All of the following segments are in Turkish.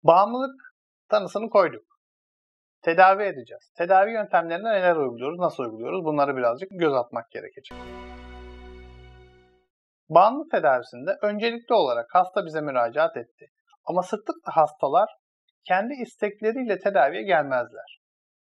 Bağımlılık tanısını koyduk. Tedavi edeceğiz. Tedavi yöntemlerinde neler uyguluyoruz, nasıl uyguluyoruz? Bunları birazcık göz atmak gerekecek. Bağımlılık tedavisinde öncelikli olarak hasta bize müracaat etti. Ama sıklıkla hastalar kendi istekleriyle tedaviye gelmezler.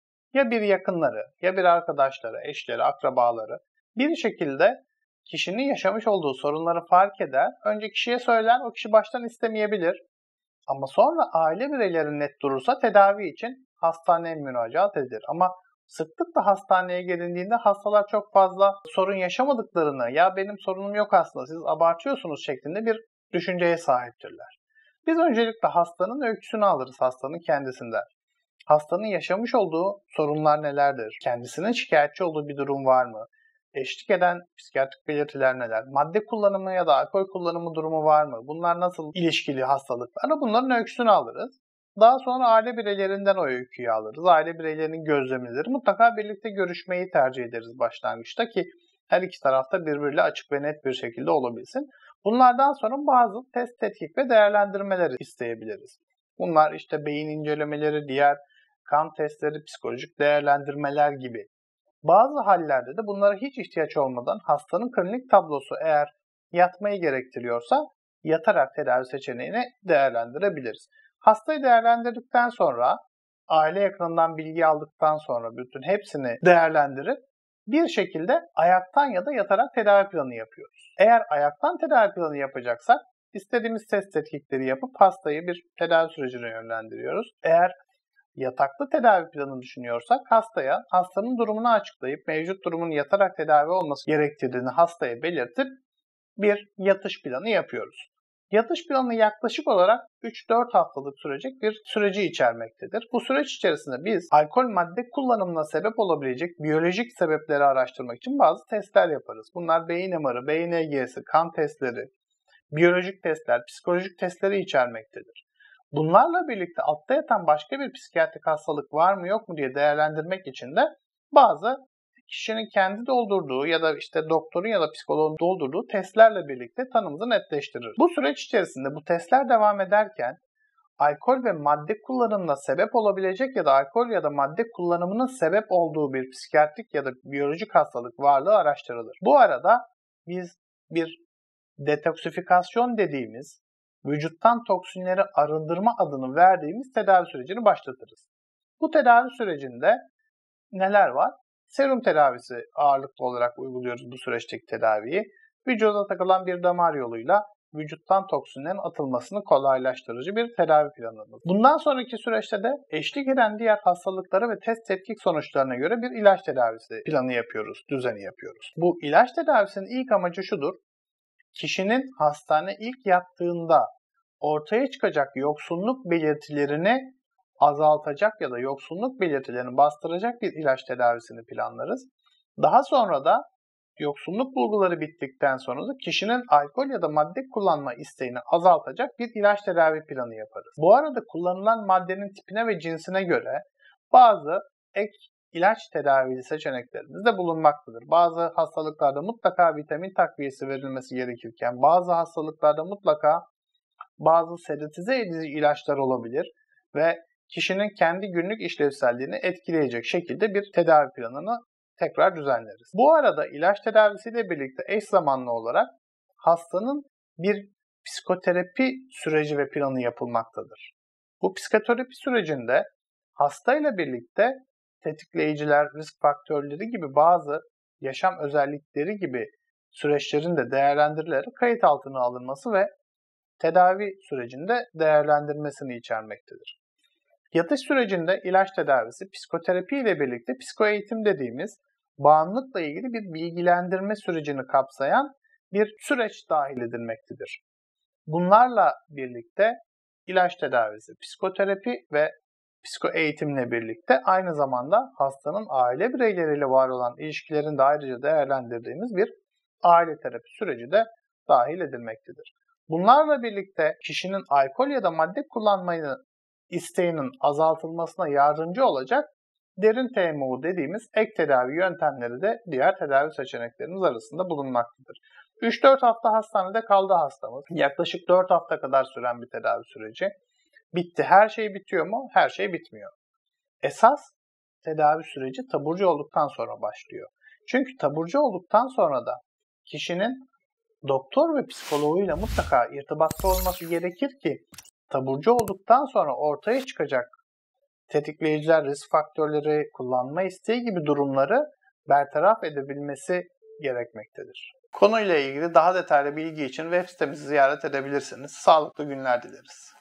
Ya bir yakınları, ya bir arkadaşları, eşleri, akrabaları bir şekilde kişinin yaşamış olduğu sorunları fark eder, önce kişiye söyler, o kişi baştan istemeyebilir. Ama sonra aile bireyleri net durursa tedavi için hastaneye müracaat edilir. Ama sıklıkla hastaneye gelindiğinde hastalar çok fazla sorun yaşamadıklarını, ya benim sorunum yok aslında siz abartıyorsunuz şeklinde bir düşünceye sahiptirler. Biz öncelikle hastanın öyküsünü alırız hastanın kendisinden. Hastanın yaşamış olduğu sorunlar nelerdir? Kendisinin şikayetçi olduğu bir durum var mı? Eşlik eden psikiyatrik belirtiler neler? Madde kullanımı ya da alkol kullanımı durumu var mı? Bunlar nasıl ilişkili hastalıklar? Bunların öyküsünü alırız. Daha sonra aile bireylerinden o öyküyü alırız. Aile bireylerinin gözlemleri. Mutlaka birlikte görüşmeyi tercih ederiz başlangıçta ki her iki tarafta birbiriyle açık ve net bir şekilde olabilsin. Bunlardan sonra bazı test, tetkik ve değerlendirmeleri isteyebiliriz. Bunlar işte beyin incelemeleri, diğer kan testleri, psikolojik değerlendirmeler gibi. Bazı hallerde de bunlara hiç ihtiyaç olmadan hastanın klinik tablosu eğer yatmayı gerektiriyorsa yatarak tedavi seçeneğini değerlendirebiliriz. Hastayı değerlendirdikten sonra, aile yakınından bilgi aldıktan sonra bütün hepsini değerlendirip bir şekilde ayaktan ya da yatarak tedavi planı yapıyoruz. Eğer ayaktan tedavi planı yapacaksak istediğimiz test tetkikleri yapıp hastayı bir tedavi sürecine yönlendiriyoruz. Eğer yataklı tedavi planı düşünüyorsak hastaya hastanın durumunu açıklayıp mevcut durumun yatarak tedavi olması gerektirdiğini hastaya belirtip bir yatış planı yapıyoruz. Yatış planı yaklaşık olarak 3-4 haftalık sürecek bir süreci içermektedir. Bu süreç içerisinde biz alkol madde kullanımına sebep olabilecek biyolojik sebepleri araştırmak için bazı testler yaparız. Bunlar beyin MR'ı, beyin EEG'si, kan testleri, biyolojik testler, psikolojik testleri içermektedir. Bunlarla birlikte altta yatan başka bir psikiyatrik hastalık var mı yok mu diye değerlendirmek için de bazı kişinin kendi doldurduğu ya da işte doktorun ya da psikoloğun doldurduğu testlerle birlikte tanımızı netleştirir. Bu süreç içerisinde bu testler devam ederken alkol ve madde kullanımına sebep olabilecek ya da alkol ya da madde kullanımının sebep olduğu bir psikiyatrik ya da biyolojik hastalık varlığı araştırılır. Bu arada biz bir detoksifikasyon dediğimiz vücuttan toksinleri arındırma adını verdiğimiz tedavi sürecini başlatırız. Bu tedavi sürecinde neler var? Serum tedavisi ağırlıklı olarak uyguluyoruz bu süreçteki tedaviyi. Vücuda takılan bir damar yoluyla vücuttan toksinlerin atılmasını kolaylaştırıcı bir tedavi planımız. Bundan sonraki süreçte de eşlik eden diğer hastalıklara ve test tetkik sonuçlarına göre bir ilaç tedavisi planı yapıyoruz, düzeni yapıyoruz. Bu ilaç tedavisinin ilk amacı şudur. Kişinin hastane ilk yattığında ortaya çıkacak yoksunluk belirtilerini azaltacak ya da yoksunluk belirtilerini bastıracak bir ilaç tedavisini planlarız. Daha sonra da yoksunluk bulguları bittikten sonra da kişinin alkol ya da madde kullanma isteğini azaltacak bir ilaç tedavi planı yaparız. Bu arada kullanılan maddenin tipine ve cinsine göre bazı ek ilaç tedavili seçeneklerimiz de bulunmaktadır. Bazı hastalıklarda mutlaka vitamin takviyesi verilmesi gerekirken bazı hastalıklarda mutlaka bazı sedatize edici ilaçlar olabilir ve kişinin kendi günlük işlevselliğini etkileyecek şekilde bir tedavi planını tekrar düzenleriz. Bu arada ilaç tedavisiyle birlikte eş zamanlı olarak hastanın bir psikoterapi süreci ve planı yapılmaktadır. Bu psikoterapi sürecinde hastayla birlikte tetikleyiciler, risk faktörleri gibi bazı yaşam özellikleri gibi süreçlerin de değerlendirilerek kayıt altına alınması ve tedavi sürecinde değerlendirmesini içermektedir. Yatış sürecinde ilaç tedavisi, psikoterapi ile birlikte psikoeğitim dediğimiz bağımlılıkla ilgili bir bilgilendirme sürecini kapsayan bir süreç dahil edilmektedir. Bunlarla birlikte ilaç tedavisi, psikoterapi ve psikoeğitimle birlikte aynı zamanda hastanın aile bireyleriyle var olan ilişkilerini de ayrıca değerlendirdiğimiz bir aile terapi süreci de dahil edilmektedir. Bunlarla birlikte kişinin alkol ya da madde kullanmayı isteğinin azaltılmasına yardımcı olacak derin TMU dediğimiz ek tedavi yöntemleri de diğer tedavi seçeneklerimiz arasında bulunmaktadır. 3-4 hafta hastanede kaldı hastamız. Yaklaşık 4 hafta kadar süren bir tedavi süreci. Bitti. Her şey bitiyor mu? Her şey bitmiyor. Esas tedavi süreci taburcu olduktan sonra başlıyor. Çünkü taburcu olduktan sonra da kişinin doktor ve psikoloğuyla mutlaka irtibatta olması gerekir ki taburcu olduktan sonra ortaya çıkacak tetikleyiciler, risk faktörleri, kullanma isteği gibi durumları bertaraf edebilmesi gerekmektedir. Konuyla ilgili daha detaylı bilgi için web sitemizi ziyaret edebilirsiniz. Sağlıklı günler dileriz.